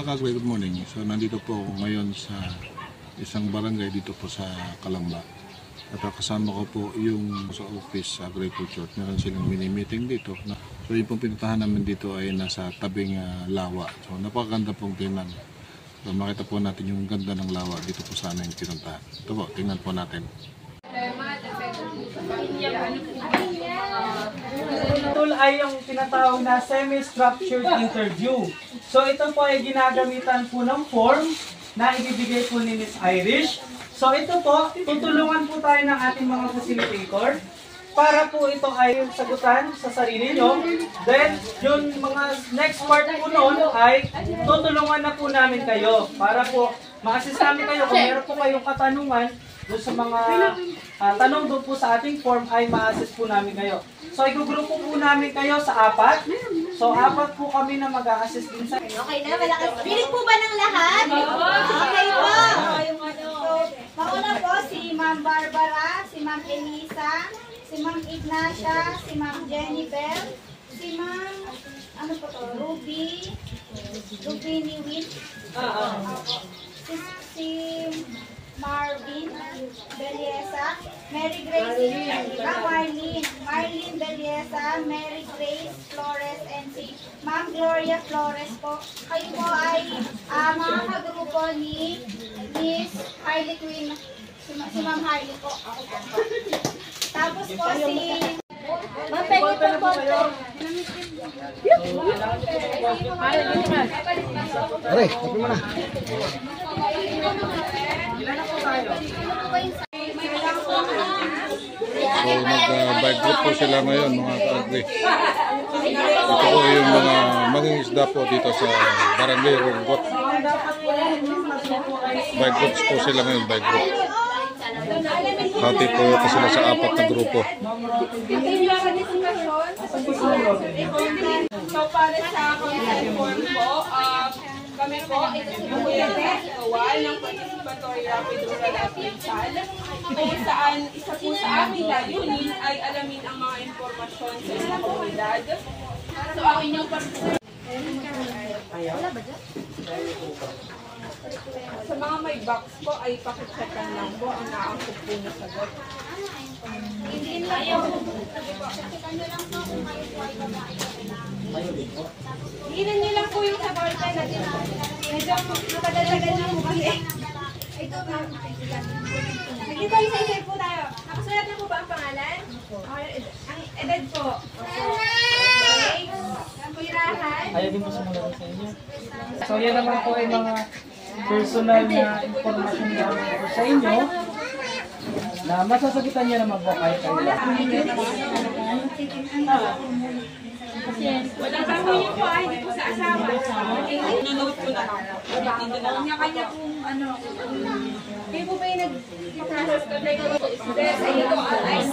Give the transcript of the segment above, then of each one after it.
Kagre, good morning. So nandito po ako ngayon sa isang barangay dito po sa Calamba. At kasama ko po yung sa office sa agriculture. Meron silang mini-meeting dito. So yung pong pinuntahan namin dito ay nasa tabing lawa. So napakaganda pong tingnan. So makita po natin yung ganda ng lawa dito po sa aming pinuntahan. Ito po, tingnan po natin. Tool ay yung tinatawag na semi-structured interview. So ito po ay ginagamitan po ng form na ibibigay po ni Miss Irish. So ito po, tutulungan po tayo ng ating mga facilitator para po ito ay sagutan sa sarili nyo. Then, yung mga next part po noon ay tutulungan na po namin kayo para po ma-assist namin kayo kung meron po kayong katanungan doon sa mga tanong doon po sa ating form ay ma-assist po namin kayo. So, igugrupo po namin kayo sa 4. So, 4 po kami na mag-a-assist din sa inyo. Okay na, malakas. Piling po ba ng lahat? Okay po. So, mauna po si Ma'am Barbara, si Ma'am Elisa, si Ma'am Ignacia, si Ma'am Jennifer, si Ma'am, ano po to, Ruby Niwin, si Marvin Beliesa, Mary Grace, Marlene Beliesa, Mary Grace Flores, and si Ma'am Gloria Flores po. Kayo po ay mga kagrupo ni Miss Harley Quinn, si Ma'am Harley po. Ako po. Tapos po si Ma'am Peggy po. Aray, tapos mo na. So mag-bike group po sila ngayon mga ka-agri. Ito po yung mga mangingisda po dito sa Barangay Runggot. Bike groups po sila ngayon, bike group. Hati po ito sila sa 4 na grupo. So para sa consent form po, kami po ituwal ng participatory rapid rural appraisal kung saan isa po sa aming layunin ay alamin ang mga impormasyon sa inyong komunidad. So ang inyong sa mga may box po ay pakichekan lang po ang naangkop po na sagot. Hindi lang po. Check nyo lang po kung kayo po ay babae. Hinan niyo lang po yung sa ballpen natin. Medyo matagal-tagal na po kasi. Ito ma'am. Nagkita isa-isa po tayo. Nakasulat na po ba ang pangalan? Ang edad po. Okay. Ang pirahan. Ayaw din po sumula sa inyo. So yan naman po ay mga personal na informasyon namin po sa inyo na masasagutan niyo naman po kahit kayo lang. Walang tanong po ay hindi po sa asawa. Nanonood po na lang. Kanya-kanya pong ano. Kayo po ba yung nag-process ko? Sa iyo po ang IC.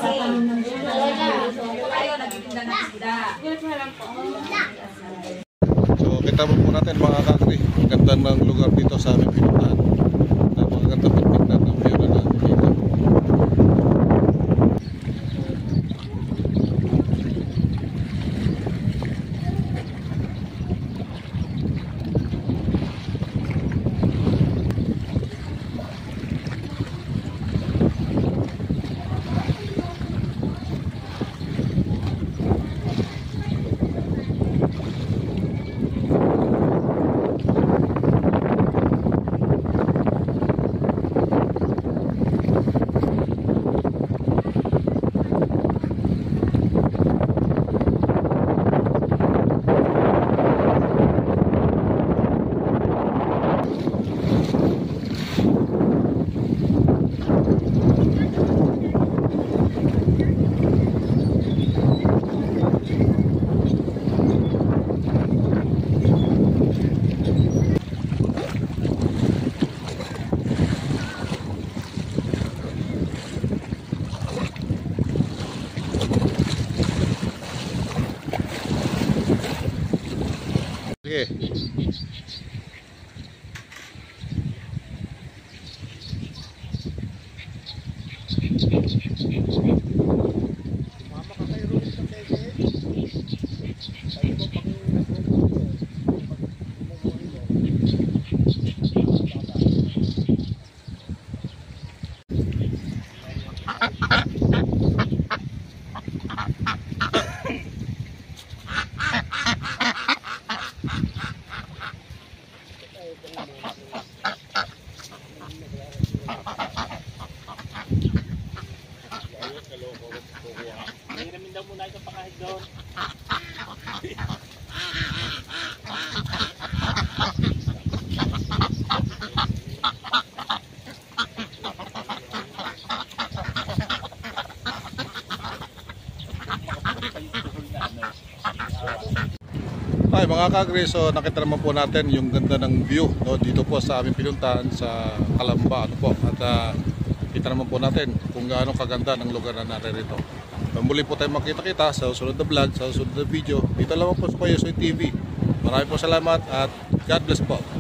Kayo nagtitinda ng isda. Ganit na lang po. So kita po natin mga ka-agri. Ang ganda ng lugar dito sa aming pinuntahan. Napakaganda po tingnan ng view na natin dito. Sige. Ay, mga kagre, so nakita naman po natin yung ganda ng view, no, dito po sa aming pinuntahan sa Calamba, ano po. At kita naman po natin kung gaano kaganda ng lugar na naririto. Muli po tayo makita-kita sa susunod na vlog, sa susunod na video. Dito lamang po sa Kuya Soy TV. Maraming po salamat at God bless po.